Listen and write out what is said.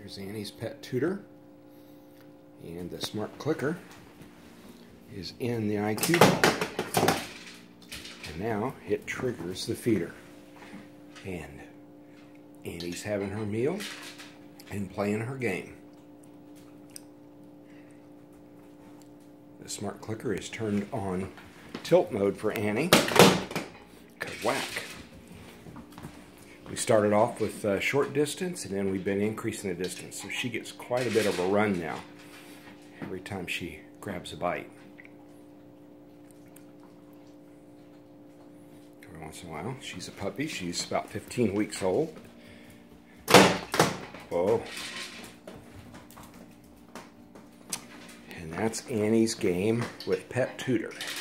Here's Annie's Pet Tutor, and the smart clicker is in the IQ ball. And now it triggers the feeder. And Annie's having her meal and playing her game. The smart clicker is turned on tilt mode for Annie. Whack. We started off with short distance, and then we've been increasing the distance, so she gets quite a bit of a run now every time she grabs a bite. Every once in a while, she's a puppy. She's about 15 weeks old. Whoa. And that's Annie's game with Pet Tutor.